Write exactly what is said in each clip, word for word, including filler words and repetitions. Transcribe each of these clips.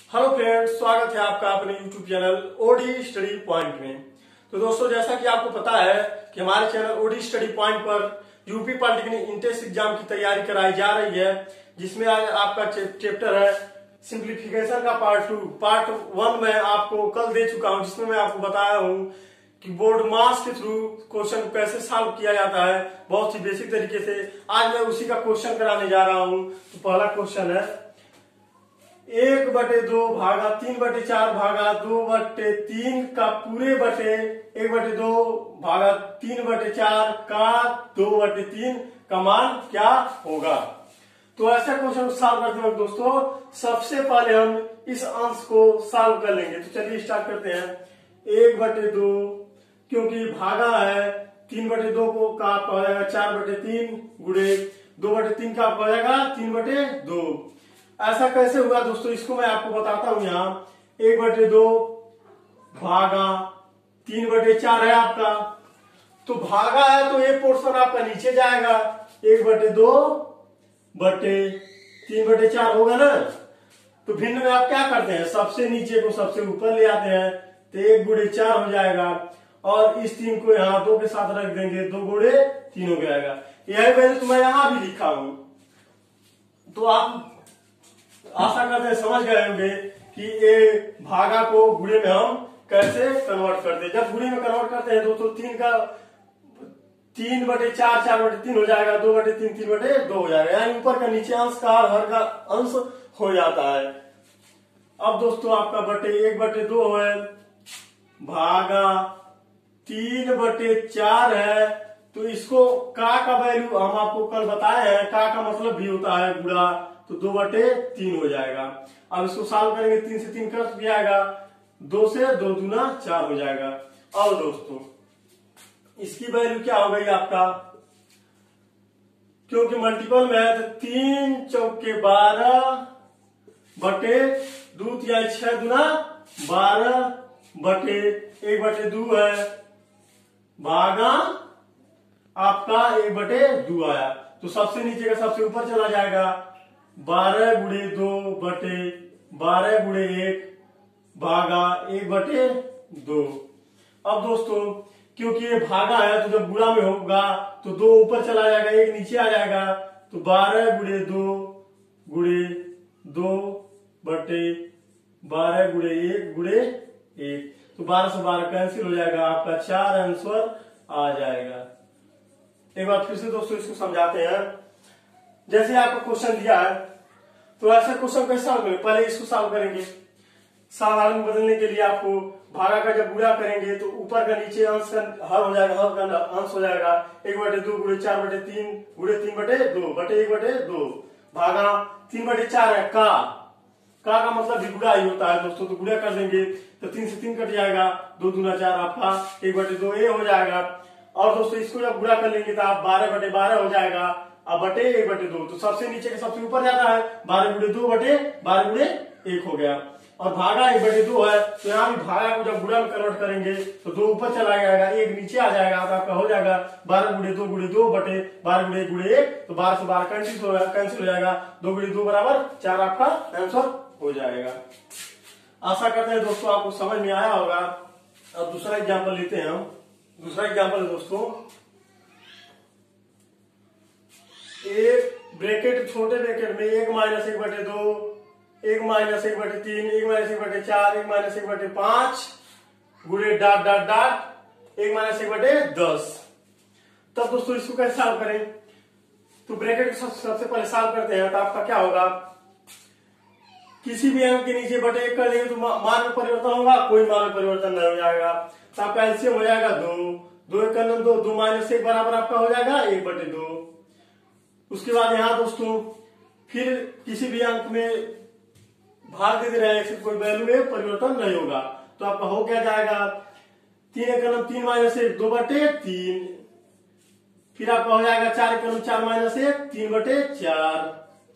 Hello friends, स्वागत है आपका अपने YouTube channel OD study point में। तो दोस्तों, जैसा कि आपको पता है कि हमारे चैनल ओडी स्टडी पॉइंट पर यूपी पॉलिटेक्निक इंट्रेंस एग्जाम की तैयारी कराई जा रही है, जिसमें आज आपका चैप्टर है सिंप्लीफिकेशन का पार्ट टू। पार्ट वन में आपको कल दे चुका हूं, जिसमें मैं आपको बताया हूं कि बोर्ड मास के थ्रू क्वेश्चन कैसे सॉल्व किया जाता है बहुत ही बेसिक तरीके से। आज मैं उसी का क्वेश्चन कराने जा रहा हूं। तो पहला क्वेश्चन है एक बटे दो भागा तीन बटे चार भागा दो बटे तीन का पूरे बटे एक बटे दो भागा तीन बटे चार का दो बटे तीन का मान क्या होगा। तो ऐसा क्वेश्चन सॉल्व करते वक्त दोस्तों सबसे पहले हम इस अंश को सॉल्व कर लेंगे। तो चलिए स्टार्ट करते हैं। एक बटे दो, क्योंकि भागा है, तीन बटे दो को का आपका हो जाएगा चार बटे तीन गुणे दो बटे तीन का आपका हो जाएगा तीन बटे दो। ऐसा कैसे हुआ दोस्तों, इसको मैं आपको बताता हूं। यहाँ एक बटे दो भागा तीन बटे चार है आपका, तो भागा है तो एक पोर्शन आपका नीचे जाएगा, एक बटे दो बटे तीन बटे चार होगा ना। तो भिन्न में आप क्या करते हैं, सबसे नीचे को सबसे ऊपर ले आते हैं, तो एक गुणे चार हो जाएगा और इस तीन को यहाँ दो के साथ रख देंगे, दो गुणे तीन हो जाएगा। यही मैंने तो मैं यहाँ भी लिखा हूं। तो आप आशा करते हैं समझ गए होंगे कि ये भागा को गुणे में हम कैसे कन्वर्ट करते हैं। जब गुणे में कन्वर्ट करते हैं दोस्तों तीन का तीन बटे चार चार बटे तीन हो जाएगा, दो बटे तीन तीन बटे दो हो जाएगा, यानी ऊपर का नीचे अंश का हर का अंश हो जाता है। अब दोस्तों आपका बटे एक बटे दो है भागा तीन बटे चार है, तो इसको का का वैल्यू हम आपको कल बताए हैं, का का मतलब भी होता है गुणा, तो दो बटे तीन हो जाएगा। अब इसको सॉल्व करेंगे, तीन से तीन कट जाएगा, दो से दो दूना चार हो जाएगा। और दोस्तों इसकी वैल्यू क्या हो गई आपका, क्योंकि मल्टीपल में है तो तीन चौके बारह बटे दो या छह दूना बारह बटे एक बटे दो है भागा आपका एक बटे दो आया, तो सबसे नीचे का सबसे ऊपर चला जाएगा, बारह गुणे दो बटे बारह गुणे एक भागा एक बटे दो। अब दोस्तों क्योंकि ये भागा है तो जब गुणा में होगा तो दो ऊपर चला जाएगा, एक नीचे आ जाएगा, तो बारह गुणे दो गुणे दो बटे बारह गुणे एक गुणे एक, तो बारह से बारह कैंसिल हो जाएगा, आपका चार आंसर आ जाएगा। एक बार फिर से दोस्तों इसको समझाते हैं। जैसे आपको क्वेश्चन दिया है तो ऐसा क्वेश्चन कैसे सॉल्व करें, पहले इसको सॉल्व करेंगे। साधारण बदलने के लिए आपको भागा का जब गुणा करेंगे तो ऊपर का नीचे अंश का हर हो जाएगा, हर का अंश हो जाएगा, एक बटे दो गुणे चार बटे तीन गुणे तीन बटे दो बटे एक बटे दो भागा तीन बटे चार है, का का का मतलब भी गुणा ही होता है दोस्तों, तो गुणा कर देंगे तो तीन से तीन कट जाएगा, दो दूना चार आपका एक बटे दो ये हो जाएगा। और दोस्तों इसको जब गुणा कर लेंगे तो आप बारह बटे बारह हो जाएगा, अब बटे एक बटे दो, तो सबसे नीचे के सबसे ऊपर जाता है, बारह गुणे दो बटे बारह गुणे एक हो गया। और भागा एक बटे दो है, तो यहाँ भी भागा को जब गुणा में कन्वर्ट करेंगे तो दो ऊपर चला जाएगा, एक नीचे आ जाएगा, तो आपका हो जाएगा बारह गुणे दो गुणे दो बटे बारह गुणे एक गुणे एक, तो बारह से बारह कैंसिल हो कैंसिल हो जाएगा, दो गुणे दो बराबर चार आपका आंसर हो जाएगा। आशा करते हैं दोस्तों आपको समझ में आया होगा। अब दूसरा एग्जाम्पल लेते हैं हम। दूसरा एग्जाम्पल है दोस्तों, एक ब्रैकेट छोटे ब्रैकेट में एक माइनस एक बटे दो, एक माइनस एक बटे तीन, एक माइनस एक बटे चार, एक माइनस एक बटे पांच गुणे डाट डाट डाट एक माइनस एक बटे दस। तब दोस्तों इसको कैसे सॉल्व करें, तो ब्रैकेट को सबसे पहले सॉल्व करते हैं। तो आपका क्या होगा, किसी भी अंक के नीचे बटे एक कर देंगे तो मान में परिवर्तन होगा, कोई मान में परिवर्तन नहीं हो जाएगा, तो आपका एलसीएम हो जाएगा दो, दो एक करना दो, दो माइनस एक बराबर आपका हो जाएगा एक बटे दो। उसके बाद यहाँ दोस्तों फिर किसी भी अंक में भाग देते रहे, कोई वैल्यू में परिवर्तन नहीं होगा, तो आपका हो क्या जाएगा, तीन एक करना तीन माइनस एक दो बटे तीन, फिर आपका हो जाएगा चार एक करना चार माइनस एक तीन बटे चार,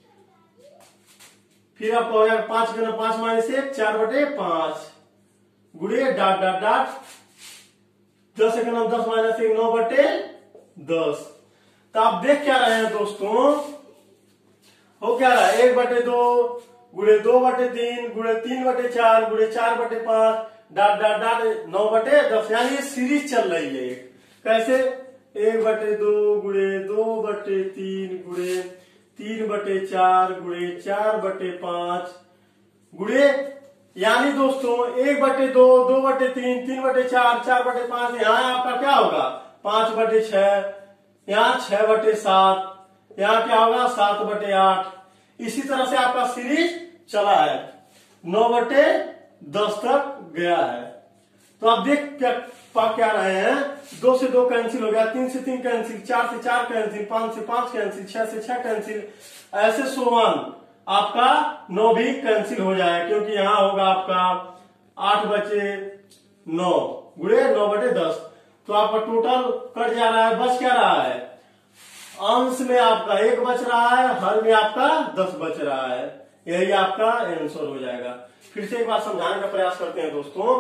फिर आपका हो जाएगा पांच करना पांच माइनस एक चार बटे पांच गुणे डाट डाट डाट दस एक करना दस माइनस एक नौ बटे दस। तो आप देख क्या रहे हैं दोस्तों, हो क्या रहा है, एक बटे दो गुणे दो बटे तीन गुणे तीन बटे चार गुणे चार बटे पांच डाट डाट डाट नौ बटे दस, यानी ये सीरीज चल रही है। कैसे? एक बटे दो गुणे दो बटे तीन गुणे तीन बटे चार गुणे चार बटे पांच गुणे, यानी दोस्तों एक बटे दो दो बटे तीन तीन बटे चार चार बटे पांच, यहाँ आपका क्या होगा पांच बटे छह, यहाँ छह बटे सात, यहाँ क्या होगा सात बटे आठ। इसी तरह से आपका सीरीज चला है, नौ बटे दस तक गया है। तो आप देख क्या पा क्या रहे हैं, दो से दो कैंसिल हो गया, तीन से तीन कैंसिल, चार से चार कैंसिल, पांच से पांच कैंसिल, छह से छह कैंसिल, ऐसे सोवन आपका नौ भी कैंसिल हो जाए, क्योंकि यहाँ होगा आपका आठ बचे नौ गुणे नौ बटे दस। तो आपका टोटल कट जा रहा है, बच क्या रहा है, अंश में आपका एक बच रहा है, हर में आपका दस बच रहा है। यही आपका आंसर हो जाएगा। फिर से एक बार समझाने का प्रयास करते हैं दोस्तों।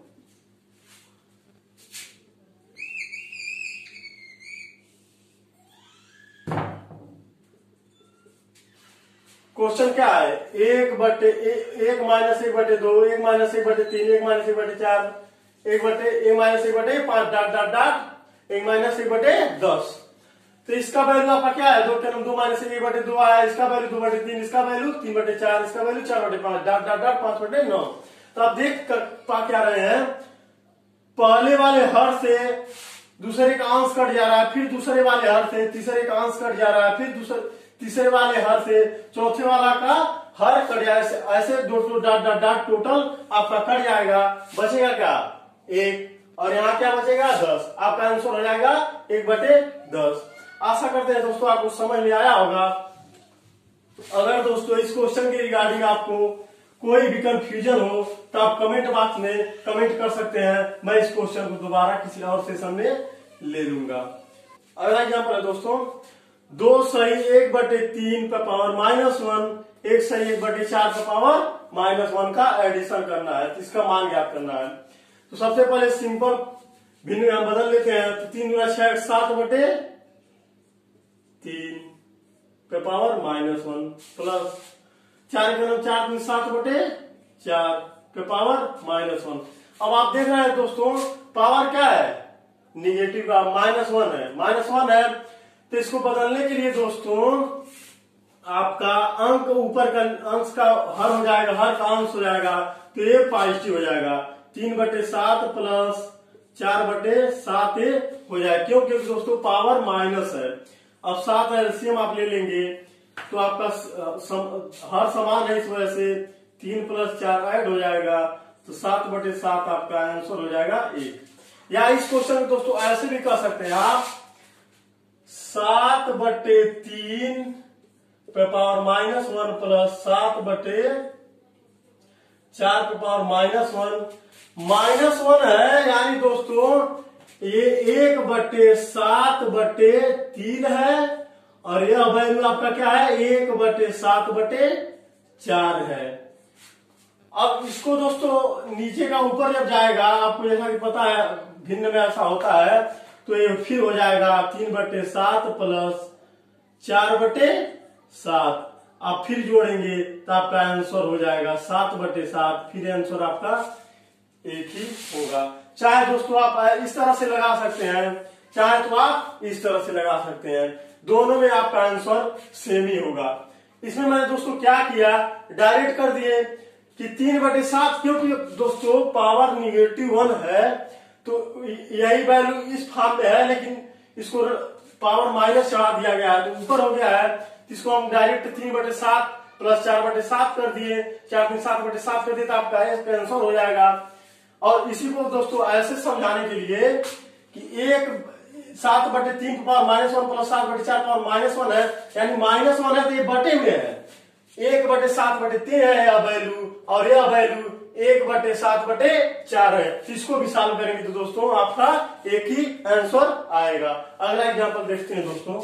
क्वेश्चन क्या है, एक बटे एक माइनस एक बटे दो, एक माइनस एक बटे तीन, एक माइनस एक बटे चार, एक बटे एक माइनस एक बटे पांच डाट डाट डाट एक माइनस एक बटे दस। तो इसका वैल्यू आपका क्या है, दो के नंबर दो माइनस एक बटे दो आया, इसका वैल्यू दो बटे तीन, इसका वैल्यू तीन बटे चार, इसका वैल्यू चार बटे पांच डाट डाट डाट पांच बटे नौ। तो आप देख कर पा क्या रहे हैं, पहले वाले हर से दूसरे का अंश कट जा रहा है, फिर दूसरे वाले हर से तीसरे का अंश कट जा रहा है, फिर दूसरे तीसरे वाले हर से चौथे वाला का हर कट जाएगा, ऐसे दो दो डाट डाट डाट टोटल आपका कट जाएगा, बचेगा क्या एक, और यहाँ क्या बचेगा दस। आपका आंसर हो जाएगा एक बटे दस। आशा करते हैं दोस्तों आपको समझ में आया होगा। अगर दोस्तों इस क्वेश्चन के रिगार्डिंग आपको कोई भी कंफ्यूजन हो तो आप कमेंट बॉक्स में कमेंट कर सकते हैं, मैं इस क्वेश्चन को दोबारा किसी और सेशन में ले लूंगा। अगला एग्जाम्पल है दोस्तों, दो सही एक बटे तीन का पावर माइनस वन, एक सही एक बटे चार का पावर माइनस वन का एडिशन करना है, तो इसका मान ज्ञात करना है। तो सबसे पहले सिंपल भिन्न हम बदल लेते हैं। तो तीन गुना छह सात बटे तीन का पावर माइनस वन प्लस चार का नाम चार तीन सात बटे चार का पावर माइनस वन। अब आप देख रहे हैं दोस्तों पावर क्या है, निगेटिव का माइनस वन है, माइनस वन है। तो इसको बदलने के लिए दोस्तों आपका अंक ऊपर का अंश का हर हो जाएगा, हर का अंश हो जाएगा, तो ये पॉजिटिव हो जाएगा। तीन बटे सात प्लस चार बटे सात हो जाएगा, क्यों? क्योंकि दोस्तों पावर माइनस है। अब सात एलसीएम आप ले लेंगे तो आपका सम, हर समान है, इस वजह से तीन प्लस चार ऐड हो जाएगा, तो सात बटे सात आपका आंसर हो जाएगा एक। या इस क्वेश्चन को दोस्तों ऐसे भी कर सकते हैं आप, सात बटे तीन पे पावर माइनस वन प्लस सात बटे चार पे power minus one, minus one है, यानी दोस्तों ये एक बटे सात बटे तीन है, और यह वैल्यू आपका क्या है, एक बटे सात बटे चार है। अब इसको दोस्तों नीचे का ऊपर जब जाएगा, आपको जैसा कि पता है भिन्न में ऐसा होता है, तो ये फिर हो जाएगा तीन बटे सात प्लस चार बटे सात। आप फिर जोड़ेंगे तो आपका आंसर हो जाएगा सात बटे सात, फिर आंसर आपका एक ही होगा। चाहे दोस्तों आप इस तरह से लगा सकते हैं, चाहे तो आप इस तरह से लगा सकते हैं, दोनों में आपका आंसर सेम ही होगा। इसमें मैंने दोस्तों क्या किया, डायरेक्ट कर दिए कि तीन बटे सात, क्योंकि दोस्तों पावर निगेटिव वन है, तो यही वैल्यू इस फॉर्म में है, लेकिन इसको पावर माइनस चढ़ा दिया गया है, तो ऊपर हो गया है। इसको हम डायरेक्ट तीन बटे सात प्लस चार बटे सात कर दिए, चार तीन सात बटे सात कर दिए, तो आपका आंसर हो जाएगा। और इसी को दोस्तों ऐसे समझाने के लिए कि एक सात बटे तीन पावर माइनस वन प्लस सात बटे चार पावर माइनस वन है, यानी माइनस वन है, तो ये बटे में है, एक बटे सात बटे तीन है यह वैल्यू, और यह वैल्यू एक बटे सात बटे चार है। तो इसको भी सॉल्व करेंगे तो दोस्तों आपका एक ही आंसर आएगा। अगला एग्जांपल देखते हैं दोस्तों,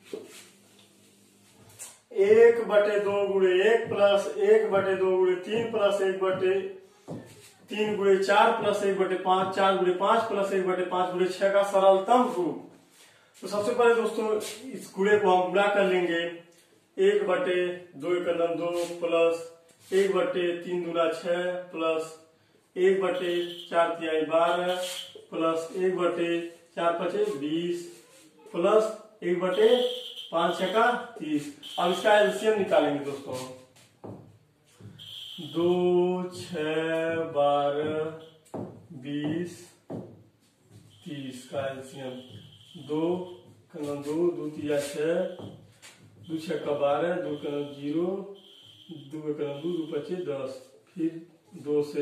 एक बटे दो गुणे एक प्लस एक बटे दो गुणे तीन प्लस एक बटे तीन गुणे चार प्लस एक बटे पांच, चार गुणे पांच प्लस एक बटे पांच गुणे छह का सरलतम रूप। तो सबसे पहले दोस्तों इस गुणे को हम गुणा कर लेंगे, एक बटे दो एक दो प्लस एक बटे तीन दूना छह प्लस एक बटे चार तिहाई बारह प्लस एक बटे चार पचे बीस प्लस एक बटे पांच छः का तीस। अब इसका एलसीएम निकालेंगे दोस्तों। दो छ बारह बीस तीस का एलसीएम दो कलम दो दो तिया छः दो छः का बारह दो कलम जीरो दो कलम दो दो पच्चीस दस फिर दो से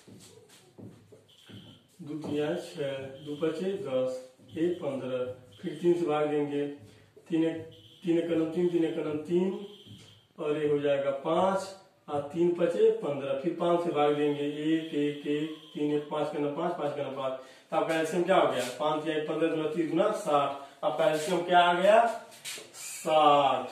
दो तिया छः दो पच्चीस दस एक पंद्रह फिर तीन से भाग देंगे तीन तीन कलम तीन तीन कलम तीन और ये हो जाएगा पाँच और तीन पचे पंद्रह फिर पाँच से भाग देंगे एक एक एक तीन एक पाँच कलम पाँच पाँच कलम पाँच। तो आपका एलसीएम क्या हो गया पाँच या पंद्रह दूना तीस दूना साठ। आपका एलसीएम क्या आ गया साठ।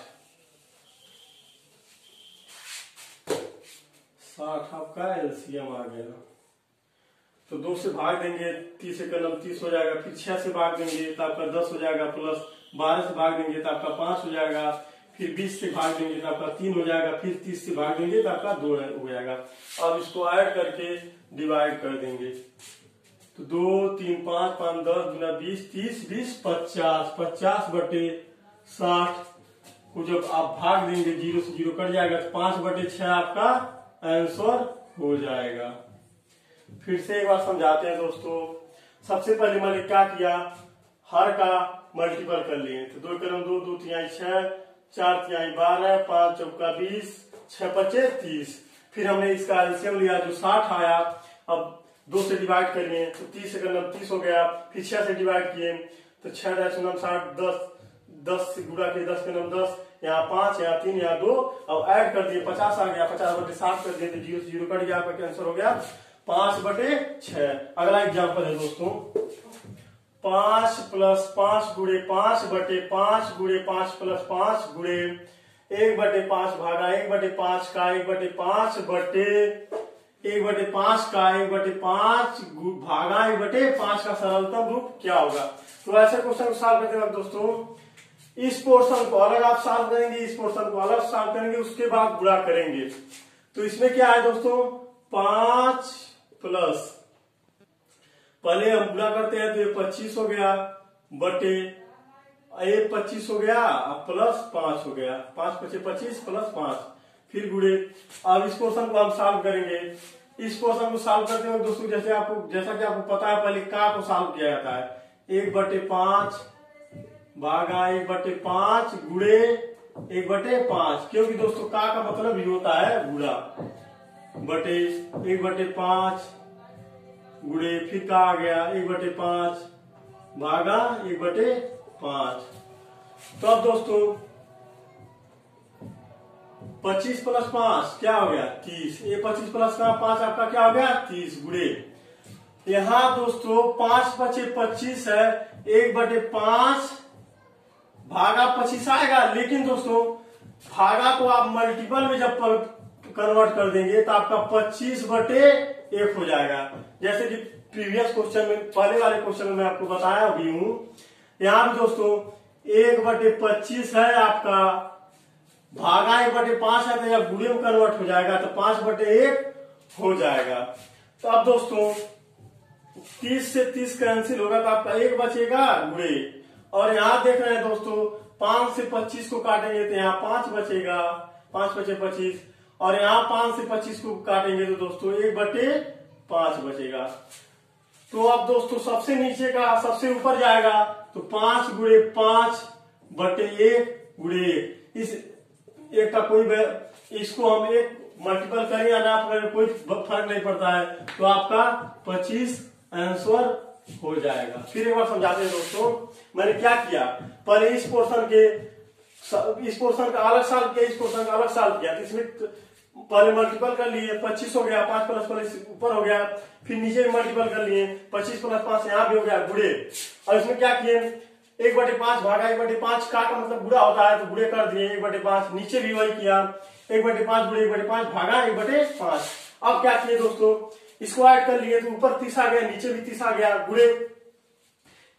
साठ आपका एलसीएम आ गया। तो दो से भाग देंगे तीस से कलम तीस हो जाएगा फिर छह से भाग देंगे तो आपका दस हो जाएगा प्लस बारह से भाग देंगे तो आपका पांच हो जाएगा फिर बीस से भाग देंगे तो आपका तीन हो जाएगा फिर तीस से भाग देंगे तो आपका दो हो जाएगा। अब इसको ऐड करके डिवाइड कर देंगे तो दो तीन पाँच पाँच दस गुना बीस तीस बीस पचास पचास बटे साठ को जब आप भाग देंगे जीरो से जीरो कट जाएगा तो पांच बटे छह आपका आंसर हो जाएगा। फिर से एक बार समझाते हैं दोस्तों। सबसे पहले मैंने क्या किया हर का मल्टीपल कर लिए तो दो कलम दो दो तिहाई छह चार तिहाई बारह पांच चौका बीस छह पचे तीस। फिर हमने इसका एलसीएम लिया जो साठ आया। अब दो से डिवाइड करिए तो तीस से कलम तीस हो गया फिर छह से डिवाइड किए तो छह दस नम साठ दस दस से गुणा किए दस कलम दस यहाँ पांच यहाँ तीन यहाँ दो। अब ऐड कर दिए पचास आ गया पचास बटे साठ कर दिए तो जीरो से जीरो कट गया आपका आंसर हो गया पांच बटे छह। अगला एग्जाम्पल है दोस्तों पांच प्लस पांच गुड़े पांच बटे पांच गुड़े पांच प्लस पांच गुड़े एक बटे पांच भागा एक बटे पांच का एक बटे पांच बटे एक बटे पांच का एक बटे पांच भागा एक बटे पांच का सरलतम रूप क्या होगा। तो ऐसे क्वेश्चन को सॉल्व करते वक्त दोस्तों इस पोर्शन को अलग आप सॉल्व करेंगे इस पोर्शन को अलग सॉल्व करेंगे उसके बाद गुणा करेंगे। तो इसमें क्या है दोस्तों पांच प्लस पहले हम गुणा करते हैं तो ये पच्चीस हो गया बटे ये पच्चीस हो गया प्लस पांच हो गया पांच पचे पच्चीस प्लस पांच फिर गुणे। अब इस क्वेश्चन को हम सॉल्व करेंगे। इस क्वेश्चन को सॉल्व करते हैं दोस्तों जैसे आपको जैसा कि आपको पता है पहले का को सॉल्व किया जाता है एक बटे पांच भागा एक बटे पांच गुणे एक बटे पांच क्योंकि दोस्तों का का मतलब ही होता है गुणा बटे एक बटे पांच गुणे फिर का आ गया एक बटे पांच भागा एक बटे पांच। तो अब दोस्तों पच्चीस प्लस पांच क्या हो गया तीस ये पच्चीस प्लस का पांच आपका क्या हो गया तीस गुणे यहाँ दोस्तों पांच पचे पच्चीस है एक बटे पांच भागा पच्चीस आएगा लेकिन दोस्तों भागा को आप मल्टीपल में जब कन्वर्ट कर देंगे तो आपका पच्चीस बटे एक हो जाएगा। जैसे कि प्रीवियस क्वेश्चन में पहले वाले क्वेश्चन में मैं आपको बताया भी हूं यहाँ भी दोस्तों एक बटे पच्चीस है आपका भागा एक बटे पांच है तो जब गुणे में कन्वर्ट हो जाएगा तो पांच बटे एक हो जाएगा। तो अब दोस्तों तीस से तीस कैंसिल होगा तो आपका एक बचेगा गुणे और यहाँ देख रहे हैं दोस्तों पांच से पच्चीस को काटेंगे तो यहाँ पांच बचेगा पांच बचे पच्चीस और यहाँ पांच से पच्चीस को काटेंगे तो दोस्तों एक बटे पांच बचेगा। तो अब दोस्तों सबसे नीचे का सबसे ऊपर जाएगा तो पांच गुणे पांच बटे एक गुणे एक इस एक का कोई इसको हम एक मल्टीपल करें या ना करें कोई फर्क नहीं पड़ता है तो आपका पच्चीस आंसर हो जाएगा। फिर एक बार समझाते हैं दोस्तों मैंने क्या किया पहले इस पोर्शन के इस पोर्शन का अलग सॉल्व किया इस पोर्शन का अलग सॉल्व किया तो इसमें पहले मल्टीपल कर लिए पच्चीस हो गया पांच प्लस प्लस ऊपर हो गया फिर नीचे भी मल्टीपल कर लिए पच्चीस प्लस पांच यहाँ भी हो गया गुणे और इसमें क्या किए एक बटे पांच भागा एक बटे पांच का का मतलब गुणा होता है तो गुणे कर दिए एक बटे पांच नीचे भी वही किया एक बटे पांच गुणे एक बटे पांच भागा एक बटे पांच। अब क्या किए दोस्तों इसको ऐड कर लिए तो ऊपर तीस आ गया नीचे भी तीस आ गया गुणे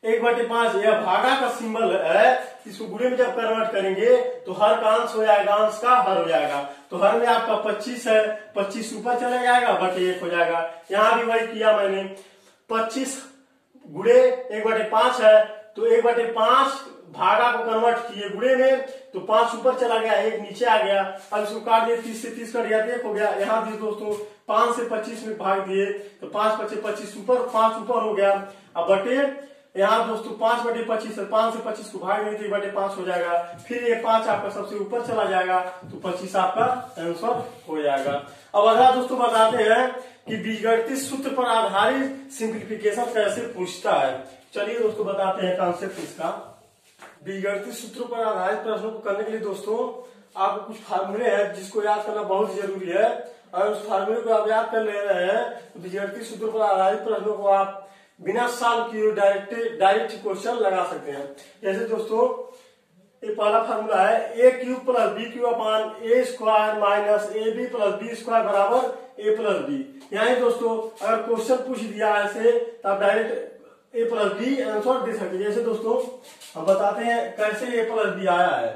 एक बटे पांच यह भागा का सिंबल है, इसको गुणे में जब कन्वर्ट करेंगे तो हर का अंश हो जाएगा, अंश का हर हो जाएगा। तो हर में आपका पच्चीस है, पच्चीस ऊपर चला जाएगा, बटे एक हो जाएगा। यहाँ भी वही किया मैंने, पच्चीस गुणे एक बटे पांच है, तो एक बटे पांच भागा को कन्वर्ट किए गुणे में, तो पांच ऊपर चला गया, एक नीचे आ गया। अब इसको काट दिए, तीस से तीस कट गया, एक हो गया। यहाँ भी दोस्तों पांच से पच्चीस में भाग दिए तो पांच पच्चीस पच्चीस ऊपर, पांच ऊपर हो गया। अब बटे यहाँ दोस्तों पांच बटे पच्चीस है, पांच से पच्चीस को भाग नहीं तो एक बटे पांच हो जाएगा। फिर ये पांच आपका सबसे ऊपर चला जाएगा तो पच्चीस आपका आंसर हो जाएगा। अब अगला दोस्तों बताते हैं कि बीजगणितीय सूत्र पर आधारित सिंप्लीफिकेशन कैसे पूछता है। चलिए दोस्तों बताते हैं कॉन्सेप्ट इसका। बीजगणितीय सूत्रों पर आधारित प्रश्नों को करने के लिए दोस्तों आपको कुछ फार्मूले हैं जिसको याद करना बहुत जरूरी है। अगर उस फार्मूले को आप याद कर ले रहे हैं तो बीजगणितीय सूत्रों पर आधारित प्रश्नों को आप बिना सॉल्व किए डायरेक्ट डायरेक्ट क्वेश्चन लगा सकते हैं। जैसे दोस्तों ये पहला फार्मूला है, A cube plus B cube upon A square minus A B plus B square बराबर ए प्लस बी। यहाँ दोस्तों अगर क्वेश्चन पूछ दिया ऐसे तो आप direct A plus B answer दे सकते हैं। जैसे दोस्तों हम बताते हैं कैसे ए प्लस बी आया है।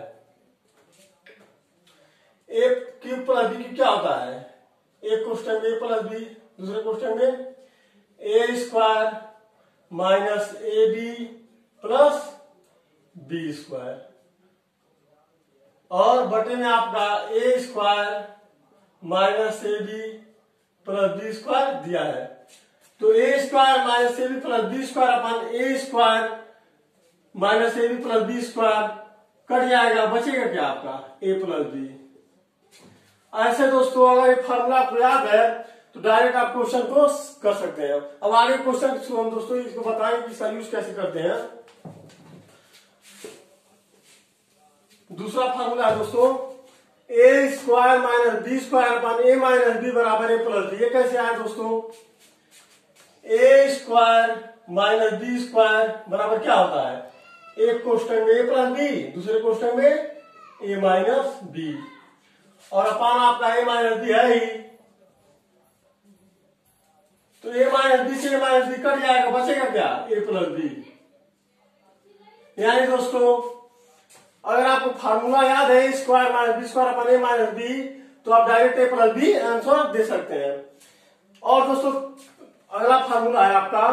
A cube plus B cube क्या होता है, एक क्वेश्चन में ए प्लस बी, दूसरे क्वेश्चन में A square minus A B plus B square, और बटे में आपका A square minus A B plus B square दिया है। तो A square minus A B plus B square upon A square minus A B plus B square cut जाएगा, बचेगा क्या आपका ए प्लस बी। ऐसे दोस्तों अगर ये फार्मूला आपको याद है तो डायरेक्ट आप क्वेश्चन को कर सकते हैं। अब आगे क्वेश्चन हम दोस्तों इसको बताएं कि इसका यूज कैसे करते हैं। दूसरा फार्मूला है दोस्तों, A square minus B square upon A minus B बराबर ए प्लस बी। ये कैसे आया दोस्तों, A square minus B square बराबर क्या होता है, एक क्वेश्चन में ए प्लस बी, दूसरे क्वेश्चन में ए माइनस बी, और अपान आपका ए माइनस बी है ही, तो ए माइनस बी से ए माइनस बी कट जाएगा, बचेगा क्या ए प्लस बी। यानी दोस्तों अगर आपको फार्मूला याद है square minus B square upon A minus B, तो आप direct A plus B answer दे सकते हैं। और दोस्तों अगला फार्मूला है आपका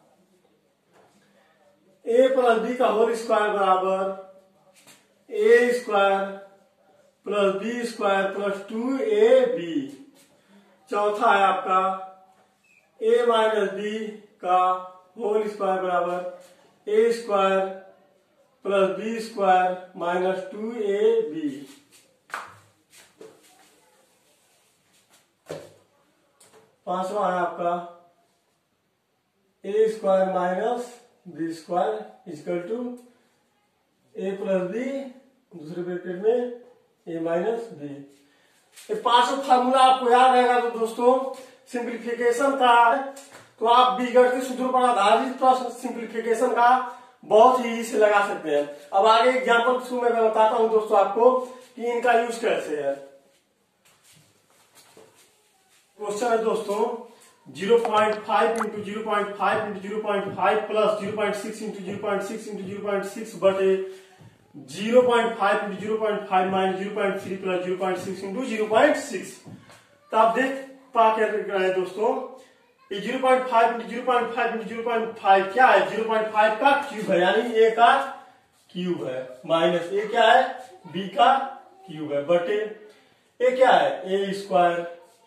ए प्लस बी का होल स्क्वायर बराबर A square plus B square plus two A B. चौथा है आपका ए माइनस बी का होल स्क्वायर बराबर A square plus B square minus two A B. पांचवा है आपका A square minus B square equal to A plus B, दूसरे bracket में ए माइनस बी। ये पांचों फार्मूला आपको याद रहेगा तो दोस्तों सिंप्लीफिकेशन का, तो आप बीजगणितीय सूत्रों पर आधारित प्रश्न सिंप्लीफिकेशन का बहुत ही इसे लगा सकते हैं। अब आगे एग्जाम्पल थ्रू मैं बताता हूं दोस्तों आपको कि इनका यूज कैसे है। क्वेश्चन है दोस्तों zero point five into zero point five into zero point five plus zero point six into zero point six into zero point six बटे zero point five into zero point five minus zero point three plus zero point six into zero point six. तो आप देख पा क्या है दोस्तों, ये zero point five into zero point five into zero point five क्या है, जीरो पॉइंट फाइव का क्यूब है, यानी ए का क्यूब है, माइनस ए क्या है बी का क्यूब है, बटे ए क्या है ए स्क्वायर।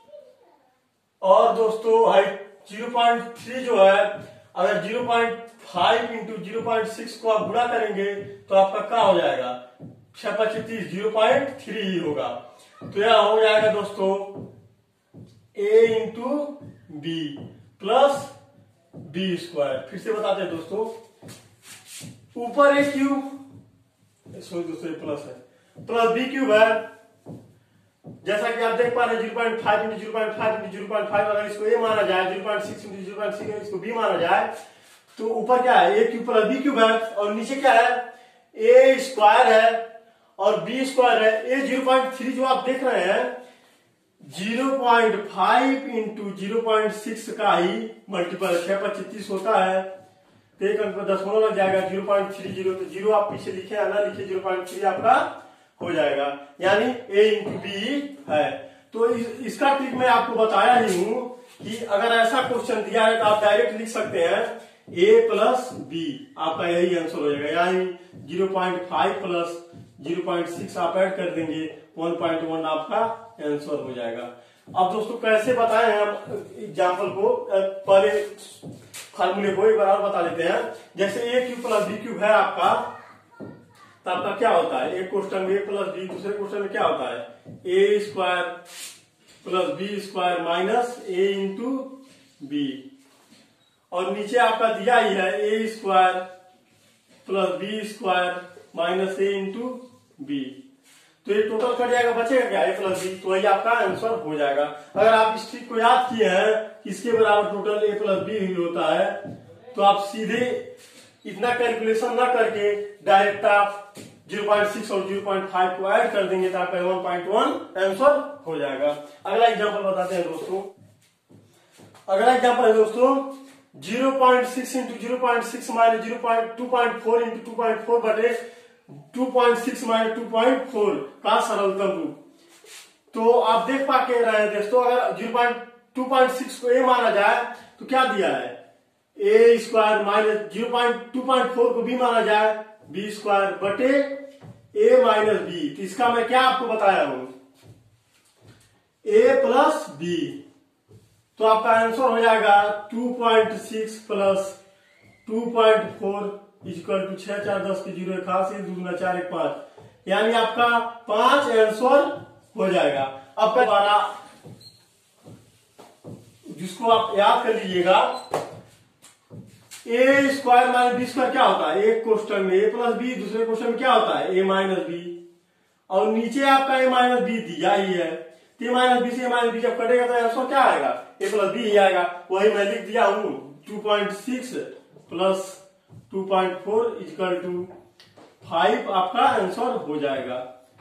और दोस्तों हाइट जीरो पॉइंट थ्री जो है, अगर zero point five into zero point six को आप गुणा करेंगे तो आपका क्या हो जाएगा, छह पच्चीस जीरो पॉइंट थ्री ही होगा। तो यह हो जाएगा दोस्तों A into B plus B square. फिर से बताते हैं दोस्तों, ऊपर ए क्यूब सॉरी दोस्तों प्लस है, प्लस बी क्यूब है, जैसा कि आप देख पा रहे हैं zero point five into zero point five into zero point five, अगर इसको ए माना जाए, zero point six into zero point six इसको बी माना जाए, तो ऊपर क्या है A cube plus B cube है, और नीचे क्या है ए स्क्वायर है और बी स्क्वायर है। ए जीरो पॉइंट थ्री जो आप देख रहे हैं zero point five into zero point six का ही मल्टीपल छह पच्चीस होता है, तो एक अंक पर दशमलव लग जाएगा जीरो पॉइंट थ्री जीरो, तो जीरो आप पीछे लिखे या ना लिखे जीरो पॉइंट थ्री आपका हो जाएगा, यानी a इंटू बी है। तो इस, इसका ट्रिक मैं आपको बताया ही हूं कि अगर ऐसा क्वेश्चन दिया है तो आप डायरेक्ट लिख सकते हैं a प्लस बी, आपका यही आंसर हो जाएगा, यानी zero point five plus zero point six आप ऐड कर देंगे, वन पॉइंट वन आपका आंसर हो जाएगा। अब दोस्तों कैसे बताए हैं हम एग्जाम्पल को, पहले फार्मूले को एक बार और बता देते हैं। जैसे A cube plus B cube है आपका, तो आपका क्या होता है, एक क्वेश्चन में ए प्लस बी, दूसरे क्वेश्चन में क्या होता है A square plus B square minus A into B, और नीचे आपका दिया ही है A square plus B square minus A into B. तो ये टोटल कट जाएगा, बचेगा क्या ए प्लस बी, तो वही आपका आंसर हो जाएगा। अगर आप इस ट्रिक को याद किए हैं इसके बराबर टोटल ए प्लस बी ही होता है, तो आप सीधे इतना कैलकुलेशन ना करके डायरेक्ट आप जीरो पॉइंट सिक्स और जीरो पॉइंट फाइव को ऐड कर देंगे तो आपका वन पॉइंट वन आंसर हो जाएगा। अगला एग्जांपल बताते हैं दोस्तों। अगला एग्जांपल है दोस्तों zero point six into zero point six minus zero point two point four into two point four बटे two point six minus two point four का सरलतम रूप। तो आप देख पा के रहे हैं दोस्तों, अगर zero point two point six को ए माना जाए तो क्या दिया है A square minus zero point two point four को बी माना जाए बी स्क्वायर बटे ए माइनस बी। तो इसका मैं क्या आपको बताया हूं ए प्लस बी, तो आपका आंसर हो जाएगा two point six plus two point four equal to छह चार दस की जीरो इक्यासी दूसरा चार एक पांच, यानी आपका पांच आंसर हो जाएगा। अब दोबारा जिसको आप याद कर लीजिएगा, A square minus B square क्या होता है, एक क्वेश्चन में ए प्लस बी, दूसरे क्वेश्चन में क्या होता है ए माइनस बी, और नीचे आपका ए माइनस बी दिया ही है, तो ए माइनस बी से ए माइनस बी जब कटेगा तो आंसर क्या आएगा ए प्लस बी ही आएगा। वही मैं लिख दिया हूं two point six plus two point four equal to five आपका आंसर हो जाएगा।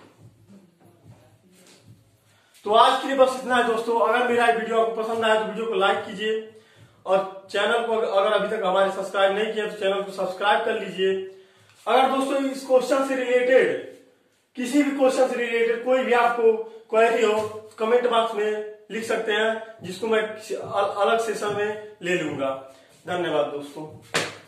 तो आज के लिए बस इतना है दोस्तों। अगर मेरा वीडियो आपको पसंद आया तो वीडियो को लाइक कीजिए, और चैनल को अगर अभी तक हमारे सब्सक्राइब नहीं किया तो चैनल को सब्सक्राइब कर लीजिए। अगर दोस्तों इस क्वेश्चन से रिलेटेड, किसी भी क्वेश्चन से रिलेटेड कोई भी आपको क्वेरी हो कमेंट बॉक्स में लिख सकते हैं, जिसको मैं अलग सेशन में ले लूंगा। धन्यवाद दोस्तों।